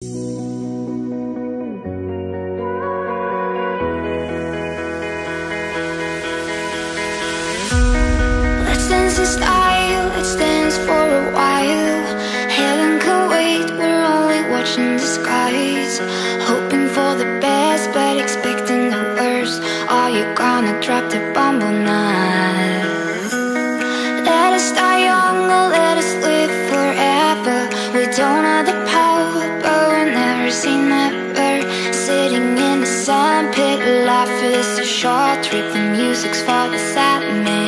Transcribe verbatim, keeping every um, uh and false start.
Let's dance in style, let's dance for a while. Heaven can wait, we're only watching the skies. Hoping for the best, but expecting the worst. Are you gonna drop the bomb or not? Let us die young or let us live forever. We don't have the power, but we'll never say never. Sitting in the sandpit, life is a short trip. The music's for the sad man.